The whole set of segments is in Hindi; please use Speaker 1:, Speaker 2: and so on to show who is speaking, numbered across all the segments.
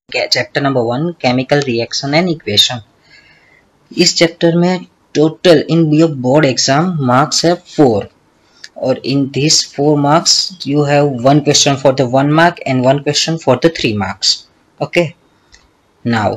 Speaker 1: Chapter number 1 chemical reaction and equation. इस चैप्टर में total in your board exam marks है 4 और in this 4 marks you have one question for the 1 mark and one question for the 3 marks. Okay, now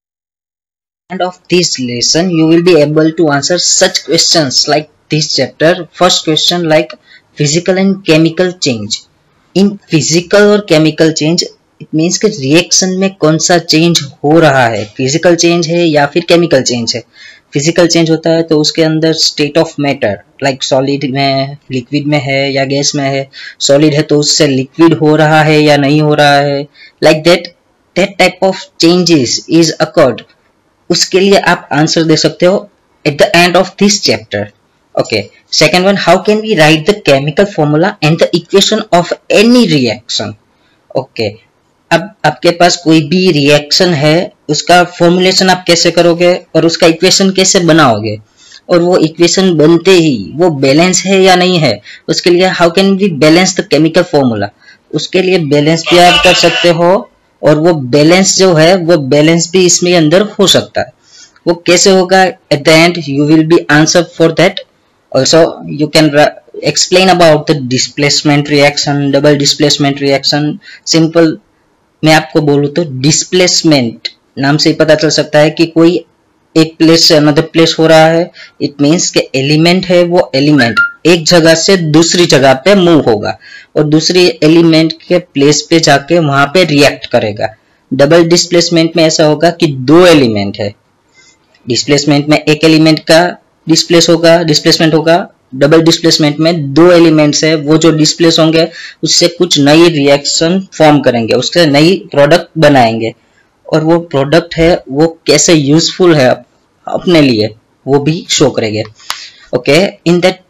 Speaker 1: end of this lesson you will be able to answer such questions like this chapter. First question like physical and chemical change. In physical और chemical change इट मीन्स कि रिएक्शन में कौन सा चेंज हो रहा है, फिजिकल चेंज है या फिर केमिकल चेंज है। फिजिकल चेंज होता है तो उसके अंदर state of matter like solid में, लिक्विड में है या गैस में है। सॉलिड है तो उससे लिक्विड हो रहा है या नहीं हो रहा है, like that type of changes is occurred. उसके लिए आप आंसर दे सकते हो at the end of this chapter. Okay, second one, how can we write the chemical formula and the equation of any reaction. Okay, अब आपके पास कोई भी रिएक्शन है उसका फॉर्मुलेशन आप कैसे करोगे और उसका इक्वेशन कैसे बनाओगे, और वो इक्वेशन बनते ही वो बैलेंस है या नहीं है, उसके लिए how can we balance the chemical formula. उसके लिए बैलेंस भी आप कर सकते हो और वो बैलेंस जो है वो बैलेंस भी इसमें अंदर हो सकता है। वो कैसे होगा at the end you will be answer for that. Also you can explain about the displacement reaction, double displacement reaction. Simple मैं आपको बोलूं तो डिस्प्लेसमेंट नाम से ही पता चल सकता है कि कोई एक प्लेस से अनदर प्लेस हो रहा है। इट मींस के एलिमेंट है वो एलिमेंट एक जगह से दूसरी जगह पे मूव होगा और दूसरी एलिमेंट के प्लेस पे जाके वहां पे रिएक्ट करेगा। डबल डिस्प्लेसमेंट में ऐसा होगा कि दो एलिमेंट है, डिस्प्लेसमेंट में एक एलिमेंट का डिस्प्लेसमेंट होगा। डबल डिस्प्लेसमेंट में दो एलिमेंट्स है, वो जो डिस्प्लेस होंगे उससे कुछ नई रिएक्शन फॉर्म करेंगे, उससे नई प्रोडक्ट बनाएंगे और वो प्रोडक्ट है वो कैसे यूजफुल है अपने लिए वो भी शो करेंगे। Okay, in that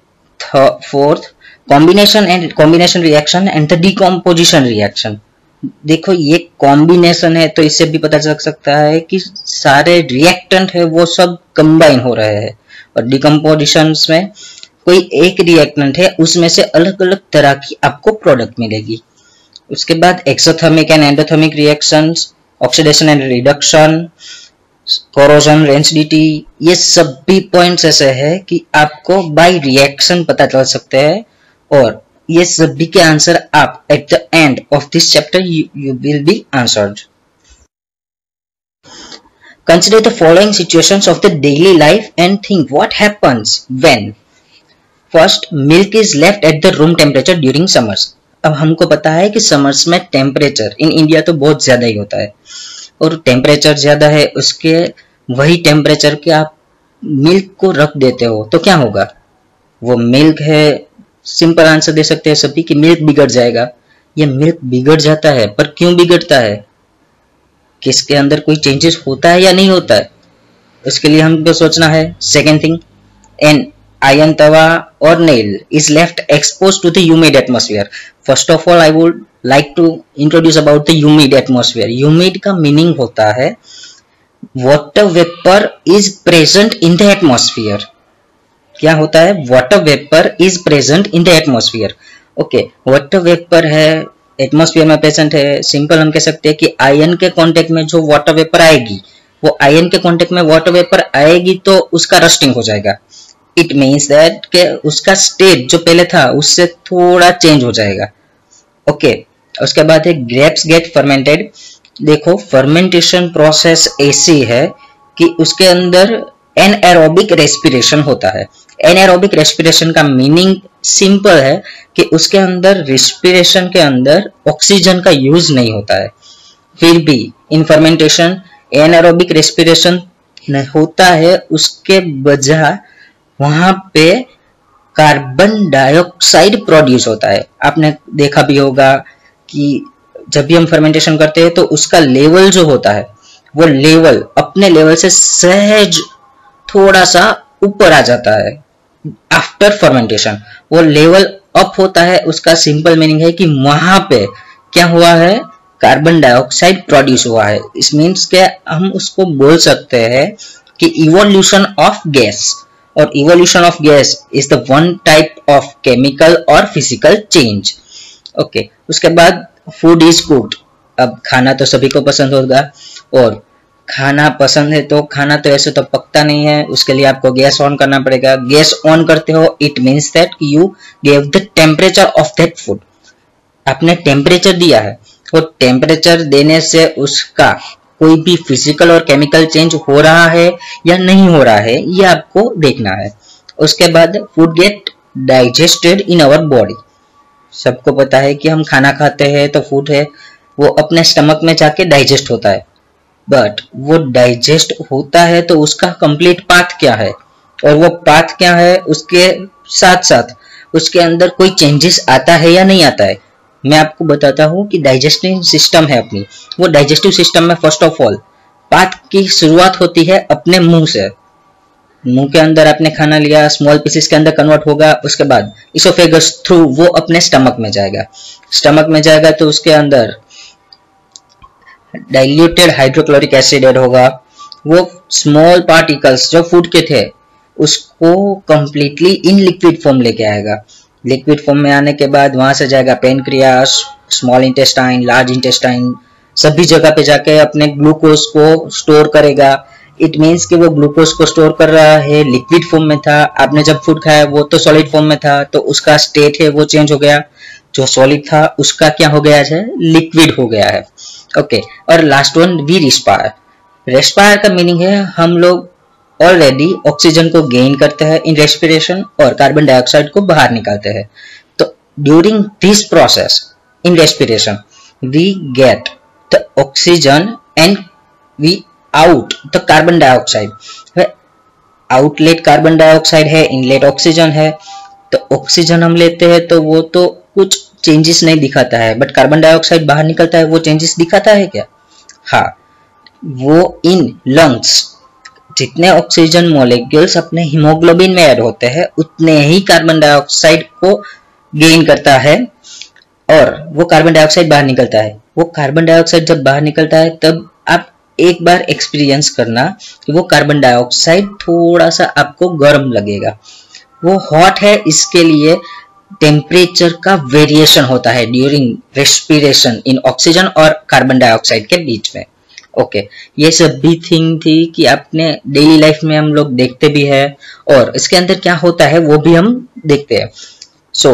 Speaker 1: fourth, combination reaction and the decomposition reaction. देखो ये कॉम्बिनेशन है तो इससे भी पता चल सकता है कि सारे रिएक्टेंट है वो सब कंबाइन हो रहे हैं, और डिकम्पोजिशन में कोई एक रिएक्टेंट है उसमें से अलग अलग तरह की आपको प्रोडक्ट मिलेगी। उसके बाद exothermic and endothermic reactions, oxidation and reduction, corrosion, rancidity, ये सभी पॉइंट्स ऐसे है कि आपको बाय रिएक्शन पता चल सकते हैं और ये सभी के आंसर आप at the end of this chapter you will be answered. Consider the following situations of the daily life and think what happens when first, milk is left at the room temperature during summers. अब हमको पता है कि समर्स में टेम्परेचर इन इंडिया तो बहुत ज्यादा ही होता है और टेम्परेचर ज्यादा है, उसके वही टेम्परेचर के आप मिल्क को रख देते हो तो क्या होगा। वो मिल्क है, सिंपल आंसर दे सकते हैं सभी कि मिल्क बिगड़ जाएगा। ये मिल्क बिगड़ जाता है, पर क्यों बिगड़ता है, किसके अंदर कोई चेंजेस होता है या नहीं होता है, उसके लिए हमको सोचना है। Second thing, an iron tawa or nail is left exposed to the humid atmosphere. First of all I would like to introduce about the humid atmosphere. Humid का meaning होता है water vapor is present in the atmosphere. क्या होता है, water vapor is present in the atmosphere. Okay, water vapor है एटमोस्फियर में प्रेजेंट है। सिंपल हम कह सकते हैं कि आयन के कांटेक्ट में जो वाटर वेपर आएगी, वो आयन के कांटेक्ट में वाटर वेपर आएगी तो उसका रस्टिंग हो जाएगा। इट मीन्स दैट के उसका स्टेट जो पहले था उससे थोड़ा चेंज हो जाएगा। ओके, उसके बाद है ग्रेप्स गेट फर्मेंटेड। देखो फर्मेंटेशन प्रोसेस ऐसी है कि उसके अंदर एनएरोबिक रेस्पिरेशन होता है। एनएरोबिक रेस्पिरेशन का मीनिंग सिंपल है कि उसके अंदर रेस्पिरेशन के अंदर ऑक्सीजन का यूज नहीं होता है, फिर भी इन फर्मेंटेशन एनएरोबिक रेस्पिरेशन होता है, उसके बजाय वहां पे कार्बन डाइऑक्साइड प्रोड्यूस होता है। आपने देखा भी होगा कि जब भी हम फर्मेंटेशन करते हैं तो उसका लेवल जो होता है वो लेवल अपने लेवल से सहज थोड़ा सा ऊपर आ जाता है आफ्टर फर्मेंटेशन। वो लेवल अप होता है, उसका सिंपल मीनिंग है कि वहां पे क्या हुआ है, कार्बन डाइऑक्साइड प्रोड्यूस हुआ है। इस मीन्स के हम उसको बोल सकते हैं कि इवोल्यूशन ऑफ गैस, और evolution of gas is the one type of chemical or physical change. Okay, उसके बाद food is cooked। अब खाना तो सभी को पसंद होगा, और खाना पसंद है तो खाना तो ऐसे तो पकता नहीं है, उसके लिए आपको गैस ऑन करना पड़ेगा। गैस ऑन करते हो, it means that you gave the temperature of that food. आपने टेम्परेचर दिया है, वो टेम्परेचर देने से उसका कोई भी फिजिकल और केमिकल चेंज हो रहा है या नहीं हो रहा है, ये आपको देखना है। उसके बाद food get digested in our body. सबको पता है कि हम खाना खाते हैं तो फूड है वो अपने स्टमक में जाके डाइजेस्ट होता है, बट वो डाइजेस्ट होता है तो उसका कंप्लीट पाथ क्या है, और वो पाथ क्या है, उसके साथ साथ उसके अंदर कोई चेंजेस आता है या नहीं आता है। मैं आपको बताता हूँ कि डाइजेस्टिव सिस्टम है अपनी, वो डाइजेस्टिव सिस्टम में फर्स्ट ऑफ ऑल पाथ की शुरुआत होती है अपने मुंह से। मुंह के अंदर आपने खाना लिया, स्मॉल पीसेस के अंदर कन्वर्ट होगा, उसके बाद इसोफेगस थ्रू वो अपने स्टमक में जाएगा। स्टमक में जाएगा तो उसके अंदर डाइल्यूटेड हाइड्रोक्लोरिक एसिड ऐड होगा, वो स्मॉल पार्टिकल्स जो फूड के थे उसको कंप्लीटली इन लिक्विड फॉर्म लेके आएगा। लिक्विड फॉर्म में आने के बाद वहां से जाएगा pancreas, small intestine, large intestine, सभी जगह पे जाके अपने ग्लूकोज को स्टोर करेगा। इट मीन्स कि वो ग्लूकोज को स्टोर कर रहा है, लिक्विड फॉर्म में था। आपने जब फूड खाया वो तो सॉलिड फॉर्म में था, तो उसका स्टेट है वो चेंज हो गया, जो सॉलिड था उसका क्या हो गया है, लिक्विड हो गया है। ओके, और last one we respire. Respire का मीनिंग है हम लोग ऑलरेडी ऑक्सीजन को गेन करते हैं इन रेस्पिरेशन और कार्बन डाइऑक्साइड को बाहर निकालते हैं। तो during this process in respiration we get the oxygen and we out the carbon dioxide. Outlet carbon dioxide है, इनलेट ऑक्सीजन है। तो ऑक्सीजन हम लेते हैं तो वो तो कुछ चेंजेस नहीं दिखाता है, बट कार्बन डाइऑक्साइड बाहर निकलता है, वो चेंजेस दिखाता है क्या? हाँ, वो इन लंग्स जितने ऑक्सीजन मॉलिक्यूल्स अपने हीमोग्लोबिन में ऐड होते हैं उतने ही कार्बन डाइऑक्साइड को गेन करता है और वो कार्बन डाइऑक्साइड बाहर निकलता है। वो कार्बन डाइऑक्साइड जब बाहर निकलता है तब आप एक बार एक्सपीरियंस करना कि वो कार्बन डाइऑक्साइड थोड़ा सा आपको गर्म लगेगा। वो हॉट है, इसके लिए टेम्परेचर का वेरिएशन होता है ड्यूरिंग रेस्पिरेशन इन ऑक्सीजन और कार्बन डाइऑक्साइड के बीच में। ओके, ये सब भी थिंग थी कि आपने डेली लाइफ में हम लोग देखते भी है और इसके अंदर क्या होता है वो भी हम देखते हैं। So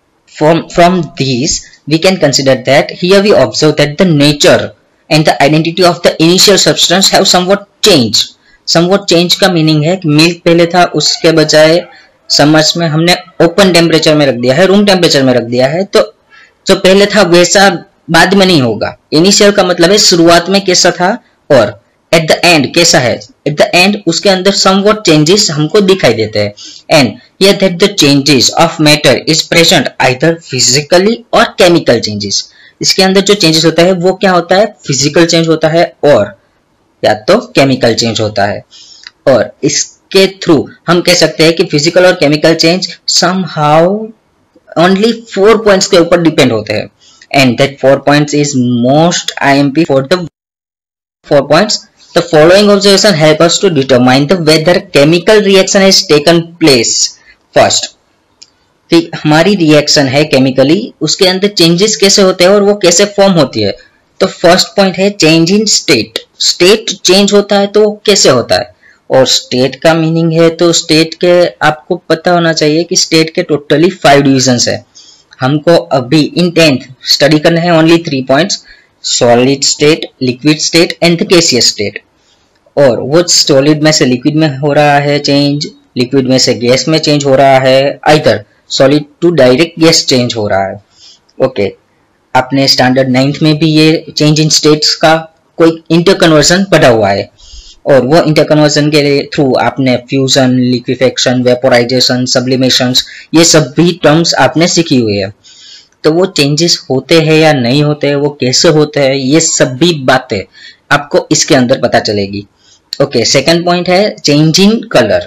Speaker 1: from these we can consider that here we observe that the nature and the identity of the initial substance have somewhat changed. somewhat change का मीनिंग है कि मिल्क पहले था, उसके बजाय समर्स में हमने ओपन टेम्परेचर में रख दिया है, रूम टेम्परेचर में रख दिया है। तो जो पहले था वैसा बाद में नहीं होगा। इनिशियल का मतलब है शुरुआत में कैसा था और एट द एंड कैसा है। एट द एंड उसके अंदर समवॉट चेंजेस हमको दिखाई देते हैं। And here that the changes of matter is present either physically और केमिकल चेंजेस। इसके अंदर जो चेंजेस होता है वो क्या होता है, फिजिकल चेंज होता है और या तो केमिकल चेंज होता है। और इसके थ्रू हम कह सकते हैं कि फिजिकल और chemical change somehow only 4 points के ऊपर डिपेंड होते हैं। And that 4 points is most IMP for the 4 points. The following observation help us to determine the whether chemical reaction has taken place. First, हमारी रिएक्शन है केमिकली, उसके अंदर चेंजेस कैसे होते हैं और वो कैसे फॉर्म होती है। तो फर्स्ट पॉइंट है change in state. State change होता है तो कैसे होता है, और स्टेट का मीनिंग है तो स्टेट के आपको पता होना चाहिए कि स्टेट के टोटली 5 डिविजन्स है। हमको अभी इन 10th स्टडी करना है only 3 points, solid state, liquid state and the gaseous state. और वो सॉलिड में से लिक्विड में हो रहा है चेंज, लिक्विड में से गैस में चेंज हो रहा है, either solid to direct gas change हो रहा है। ओके, आपने स्टैंडर्ड 9th में भी ये चेंज इन स्टेट्स का कोई इंटरकन्वर्जन पढ़ा हुआ है, और वो इंटरकन्वर्जन के थ्रू आपने फ्यूजन, लिक्विफेक्शन, वेपोराइजेशन, सब्लिमेशन, ये सब भी टर्म्स आपने सीखी हुई है। तो वो चेंजेस होते हैं या नहीं होते हैं, वो कैसे होते हैं, ये सब भी बातें आपको इसके अंदर पता चलेगी। ओके, सेकंड पॉइंट है चेंज इन कलर।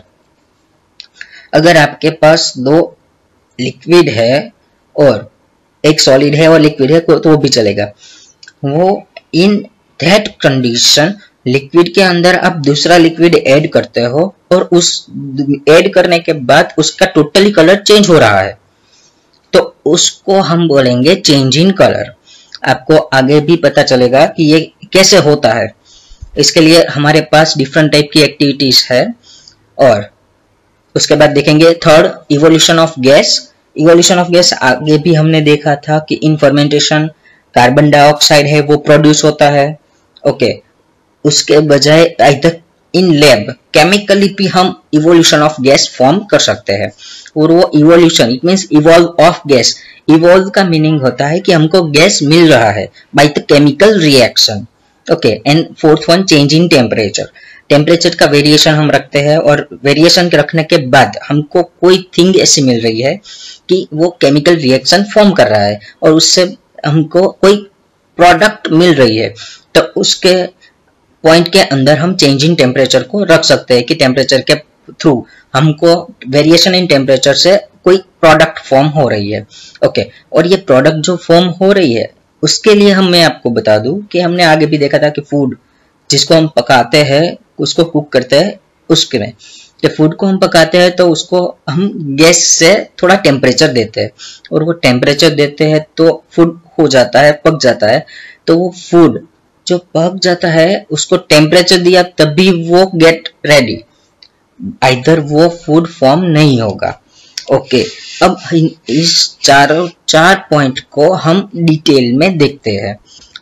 Speaker 1: अगर आपके पास 2 लिक्विड है और एक सॉलिड है और लिक्विड है तो वो भी चलेगा। वो इन दैट कंडीशन लिक्विड के अंदर आप दूसरा लिक्विड ऐड करते हो और उस ऐड करने के बाद उसका टोटली कलर चेंज हो रहा है, तो उसको हम बोलेंगे चेंज इन कलर। आपको आगे भी पता चलेगा कि ये कैसे होता है। इसके लिए हमारे पास डिफरेंट टाइप की एक्टिविटीज है। और उसके बाद देखेंगे third, evolution of gas. Evolution of gas आगे भी हमने देखा था कि इन फर्मेंटेशन कार्बन डाइऑक्साइड है वो प्रोड्यूस होता है। ओके, उसके बजाय इधर इन लैब केमिकली भी हम इवोल्यूशन ऑफ गैस फॉर्म कर सकते हैं। और वो evolution it means evolve of gas. Evolve का मीनिंग होता है कि हमको गैस मिल रहा है by the chemical reaction. Okay, and fourth one, change in temperature. Temperature का वेरिएशन हम रखते हैं और वेरिएशन के रखने के बाद हमको कोई थिंग ऐसी मिल रही है कि वो केमिकल रिएक्शन फॉर्म कर रहा है और उससे हमको कोई प्रोडक्ट मिल रही है, तो उसके पॉइंट के अंदर हम चेंज इन टेम्परेचर को रख सकते हैं कि टेम्परेचर के थ्रू हमको वेरिएशन इन टेम्परेचर से कोई प्रोडक्ट फॉर्म हो रही है। ओके, और ये प्रोडक्ट जो फॉर्म हो रही है उसके लिए मैं आपको बता दूं कि हमने आगे भी देखा था कि फूड जिसको हम पकाते हैं, उसको कुक करते हैं, उसके में जब फूड को हम पकाते हैं तो उसको हम गैस से थोड़ा टेम्परेचर देते हैं और वो टेम्परेचर देते हैं तो फूड हो जाता है, पक जाता है। तो वो फूड जो पक जाता है उसको टेम्परेचर दिया तभी वो गेट रेडी, आइदर वो फूड फॉर्म नहीं होगा। ओके, अब इस चार पॉइंट को हम डिटेल में देखते हैं।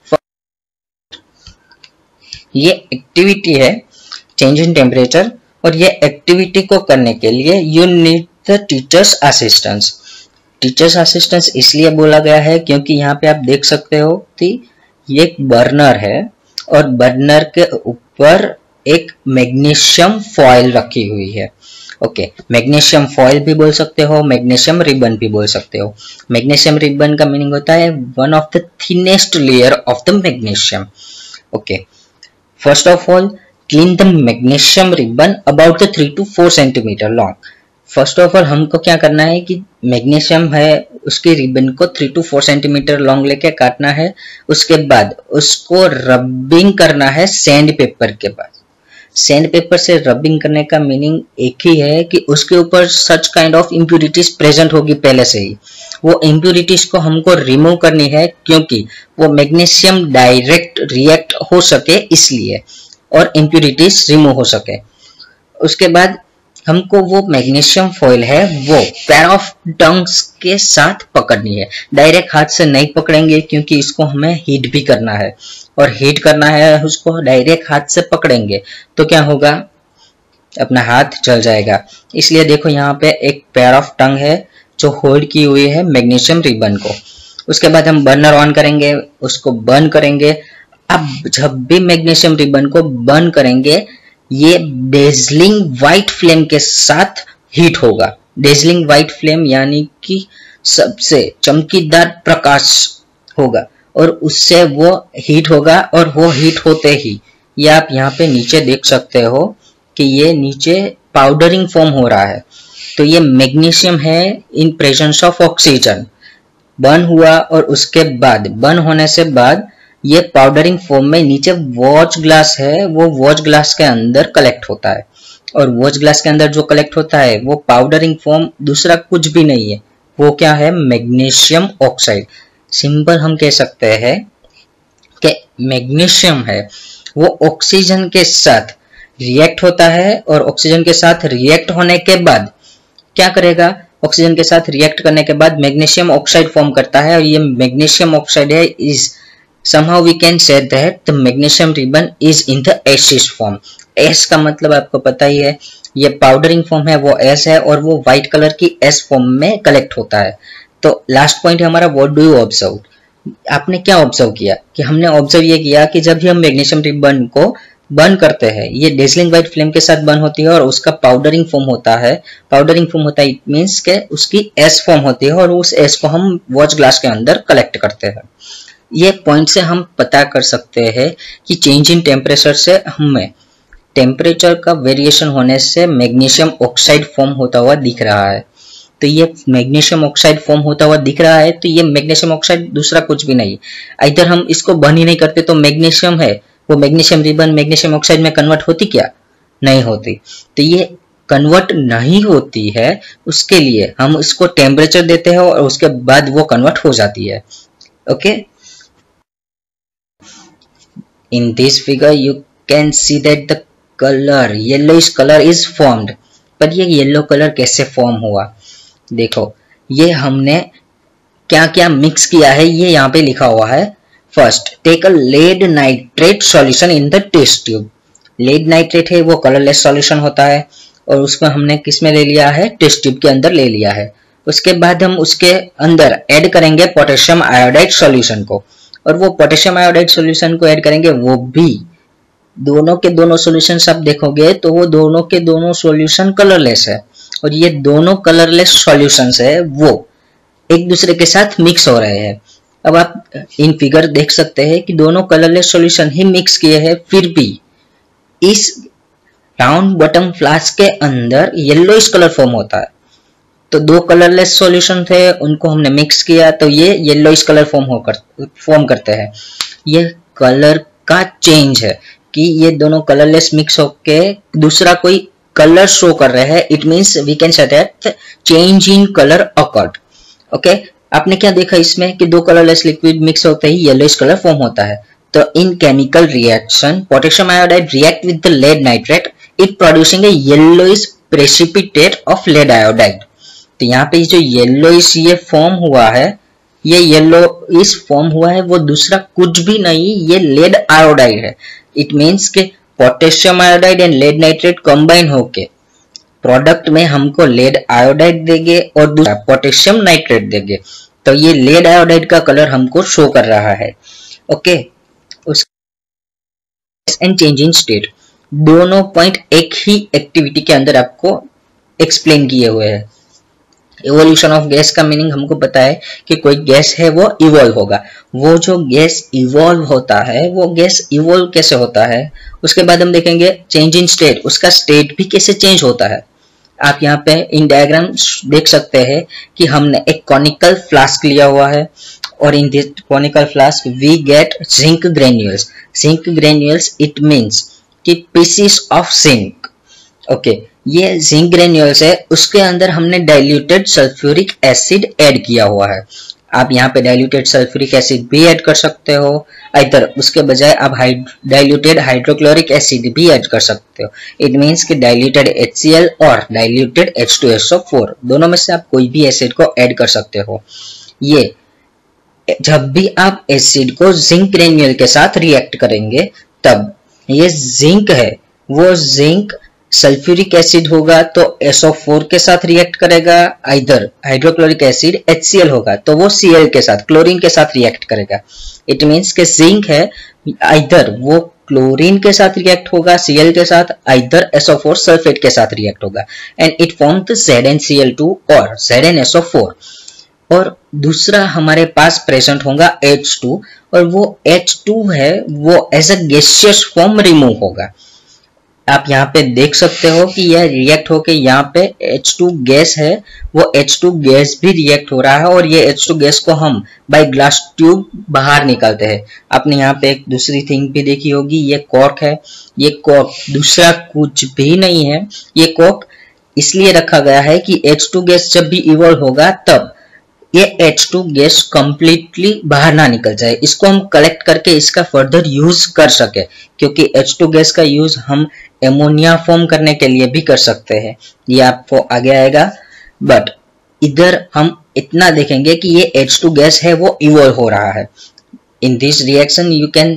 Speaker 1: ये एक्टिविटी है चेंज इन टेम्परेचर, और ये एक्टिविटी को करने के लिए you need the teachers assistance. Teachers assistance इसलिए बोला गया है क्योंकि यहाँ पे आप देख सकते हो कि ये एक बर्नर है और बर्नर के ऊपर एक मैग्नीशियम फॉयल रखी हुई है। ओके, मैग्नीशियम फॉयल भी बोल सकते हो, मैग्नीशियम रिबन भी बोल सकते हो। मैग्नीशियम रिबन का मीनिंग होता है one of the thinnest layer of the magnesium. Okay, first of all clean the magnesium ribbon about the 3 to 4 centimetre long. First of all हमको क्या करना है कि मैग्नीशियम है उसकी रिबन को 3 to 4 सेंटीमीटर लॉन्ग लेके काटना है। उसके बाद उसको रबिंग करना है सैंड पेपर के पास। सैंड पेपर से रबिंग करने का मीनिंग एक ही है कि उसके ऊपर such kind of impurities present होगी पहले से ही। वो इम्प्यूरिटीज को हमको रिमूव करनी है क्योंकि वो मैग्नीशियम डायरेक्ट रिएक्ट हो सके इसलिए, और इम्प्यूरिटीज रिमूव हो सके। उसके बाद हमको वो मैग्नीशियम फॉयल है वो पेयर ऑफ टंग्स के साथ पकड़नी है। डायरेक्ट हाथ से नहीं पकड़ेंगे क्योंकि इसको हमें हीट भी करना है, और हीट करना है उसको डायरेक्ट हाथ से पकड़ेंगे तो क्या होगा, अपना हाथ जल जाएगा। इसलिए देखो यहाँ पे एक पेयर ऑफ टंग है जो होल्ड की हुई है मैग्नीशियम रिबन को। उसके बाद हम बर्नर ऑन करेंगे, उसको बर्न करेंगे। अब जब भी मैग्नीशियम रिबन को बर्न करेंगे ये डेजलिंग व्हाइट फ्लेम के साथ हीट होगा। डेजलिंग व्हाइट फ्लेम यानी कि सबसे चमकीदार प्रकाश होगा और उससे वो हीट होगा, और वो हीट होते ही ये आप यहाँ पे नीचे देख सकते हो कि ये नीचे पाउडरिंग फॉर्म हो रहा है। तो ये मैग्नीशियम है in presence of oxygen burn हुआ, और उसके बाद बर्न होने से बाद ये पाउडरिंग फॉर्म में नीचे वॉच ग्लास है, वो वॉच ग्लास के अंदर कलेक्ट होता है। और वॉच ग्लास के अंदर जो कलेक्ट होता है वो पाउडरिंग फॉर्म दूसरा कुछ भी नहीं है, वो क्या है, मैग्नीशियम ऑक्साइड। सिंपल हम कह सकते हैं कि मैग्नीशियम है वो ऑक्सीजन के साथ रिएक्ट होता है, और ऑक्सीजन के साथ रिएक्ट होने के बाद क्या करेगा, ऑक्सीजन के साथ रिएक्ट करने के बाद मैग्नीशियम ऑक्साइड फॉर्म करता है, और ये मैग्नीशियम ऑक्साइड है is somehow we can say that the magnesium ribbon is in the ashes form। Ash का मतलब आपको पता ही है, ये पाउडरिंग फॉर्म है वो एस है, और वो व्हाइट कलर की एस फॉर्म में कलेक्ट होता है। तो लास्ट पॉइंट है हमारा व्हाट डू यू ऑब्जर्व। आपने क्या ऑब्जर्व किया कि हमने ऑब्जर्व ये किया कि जब भी हम मैग्नीशियम रिबन को बर्न करते हैं ये डेजलिंग व्हाइट फ्लेम के साथ बर्न होती है और उसका पाउडरिंग फॉर्म होता है। पाउडरिंग फॉर्म होता है इट मीन्स के उसकी एस फॉर्म होती है, और उस एस को हम वॉच ग्लास के अंदर कलेक्ट करते हैं। ये पॉइंट से हम पता कर सकते हैं कि चेंज इन टेम्परेचर से हमें टेम्परेचर का वेरिएशन होने से मैग्नीशियम ऑक्साइड फॉर्म होता हुआ दिख रहा है। तो ये मैग्नीशियम ऑक्साइड फॉर्म होता हुआ दिख रहा है, तो ये मैग्नीशियम ऑक्साइड दूसरा कुछ भी नहीं। इधर हम इसको बर्न ही नहीं करते तो मैग्नीशियम है वो मैग्नीशियम रिबन मैग्नीशियम ऑक्साइड में कन्वर्ट होती क्या, नहीं होती। तो ये कन्वर्ट नहीं होती है, उसके लिए हम इसको टेम्परेचर देते हैं और उसके बाद वो कन्वर्ट हो जाती है। Okay, In this figure you can see that the color yellowish color is formed. पर ये येलो कलर कैसे फॉर्म हुआ? देखो ये हमने क्या क्या मिक्स किया है ये यहाँ पे लिखा हुआ है. First take a lead nitrate solution in the test tube. Lead nitrate है वो कलरलेस सॉल्यूशन होता है और उसको हमने किस में ले लिया है? टेस्ट ट्यूब के अंदर ले लिया है. उसके बाद हम उसके अंदर ऐड करेंगे पोटेशियम आयोडाइड सॉल्यूशन को, और वो पोटेशियम आयोडाइड सॉल्यूशन को ऐड करेंगे, वो भी दोनों के दोनों सॉल्यूशन आप देखोगे तो वो दोनों के दोनों सॉल्यूशन कलरलेस है, और ये दोनों कलरलेस सॉल्यूशंस है वो एक दूसरे के साथ मिक्स हो रहे हैं. अब आप इन फिगर देख सकते हैं कि दोनों कलरलेस सॉल्यूशन ही मिक्स किए हैं, फिर भी इस राउंड बॉटम फ्लास्क के अंदर येलोइश कलर फॉर्म होता है. तो दो कलरलेस सॉल्यूशन थे, उनको हमने मिक्स किया तो ये येलोइश कलर फॉर्म करते हैं. ये कलर का चेंज है कि ये दोनों कलरलेस मिक्स होके दूसरा कोई कलर शो कर रहे हैं. It means we can say that change in colour occurred. Okay, आपने क्या देखा इसमें कि दो कलरलेस लिक्विड मिक्स होते ही येलोइश कलर फॉर्म होता है. तो in chemical reaction potassium iodide react with the lead nitrate, it producing a yellowish precipitate of lead iodide. तो यहाँ पे जो येलोइश ये फॉर्म हुआ है, ये येलोइश फॉर्म हुआ है वो दूसरा कुछ भी नहीं, ये लेड आयोडाइड है. इट मींस के potassium iodide and lead nitrate combine होके प्रोडक्ट में हमको लेड आयोडाइड देंगे और दूसरा पोटेशियम नाइट्रेट देंगे. तो ये लेड आयोडाइड का कलर हमको शो कर रहा है. Okay, and change in state दोनों पॉइंट एक ही एक्टिविटी के अंदर आपको एक्सप्लेन किए हुए हैं. इवोल्यूशन ऑफ गैस का मीनिंग हमको पता है कि कोई गैस है वो इवॉल्व होगा. वो जो गैस इवॉल्व होता है वो गैस इवॉल्व कैसे होता है, उसके बाद हम देखेंगे चेंज इन स्टेट, उसका स्टेट भी कैसे चेंज होता है. आप यहाँ पे इन डायग्राम देख सकते हैं कि हमने एक कॉनिकल फ्लास्क लिया हुआ है और in this conical flask we get zinc granules. Zinc granules it means कि पीसेस ऑफ जिंक. ओके, ये जिंक ग्रेन्यूल्स है, उसके अंदर हमने डाइल्यूटेड सल्फ्यूरिक एसिड ऐड किया हुआ है. आप यहाँ पे डाइल्यूटेड सल्फ्यूरिक एसिड भी ऐड कर सकते हो, इधर उसके बजाय आप डाइल्यूटेड हाइड्रोक्लोरिक एसिड भी ऐड कर सकते हो. इट मींस कि डाइल्यूटेड HCl और डाइल्यूटेड H2SO4 दोनों में से आप कोई भी एसिड को ऐड कर सकते हो. ये जब भी आप एसिड को जिंक ग्रेन्यूल के साथ रिएक्ट करेंगे तब ये जिंक है वो जिंक सल्फ्यूरिक एसिड होगा तो SO4 के साथ रिएक्ट करेगा, इधर हाइड्रोक्लोरिक एसिड HCl होगा तो वो Cl के साथ क्लोरीन के साथ रिएक्ट करेगा. इट मींस के जिंक है इधर वो क्लोरीन के साथ रिएक्ट होगा Cl के साथ, इधर SO4 सल्फेट के साथ रिएक्ट होगा and it form the ZnCl2 और ZnSO4. और दूसरा हमारे पास प्रेजेंट होगा H2 और वो H2 है वो as a gaseous form remove होगा. आप यहाँ पे देख सकते हो कि यह रिएक्ट होके यहाँ पे H2 गैस है वो H2 गैस भी रिएक्ट हो रहा है और ये H2 गैस को हम बाय ग्लास ट्यूब बाहर निकालते हैं. आपने यहाँ पे एक दूसरी थिंग भी देखी होगी, ये कॉर्क है. ये कॉर्क दूसरा कुछ भी नहीं है, ये कॉर्क इसलिए रखा गया है कि H2 गैस जब भी इवॉल्व होगा तब ये H2 गैस कंप्लीटली बाहर ना निकल जाए, इसको हम कलेक्ट करके इसका फर्दर यूज कर सके, क्योंकि H2 गैस का यूज हम एमोनिया फॉर्म करने के लिए भी कर सकते हैं. ये आपको आगे आएगा, बट इधर हम इतना देखेंगे कि ये H2 गैस है वो इवॉल्व हो रहा है. In this reaction you can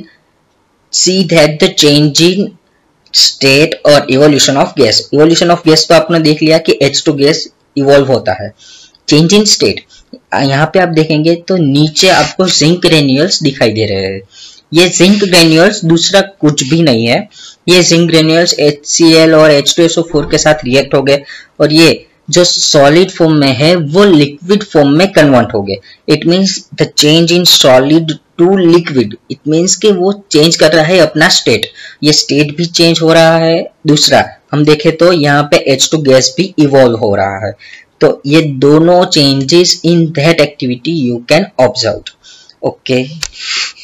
Speaker 1: see that the change in state और evolution of gas. Evolution of gas तो आपने देख लिया कि H2 गैस इवॉल्व होता है. चेंज इन स्टेट यहाँ पे आप देखेंगे तो नीचे आपको जिंक ग्रेन्यूल्स दिखाई दे रहे हैं. ये जिंक ग्रेन्यूल्स दूसरा कुछ भी नहीं है, ये जिंक ग्रेन्यूल्स HCl और H2SO4 के साथ रिएक्ट हो गए और ये जो सॉलिड फॉर्म में है वो लिक्विड फॉर्म में कन्वर्ट हो गए. It means the change in solid to liquid, it means कि वो चेंज कर रहा है अपना स्टेट. ये स्टेट भी चेंज हो रहा है. दूसरा हम देखें तो यहाँ पे H2 गैस भी इवॉल्व हो रहा है. तो ये दोनों changes in that activity you can observe. Okay.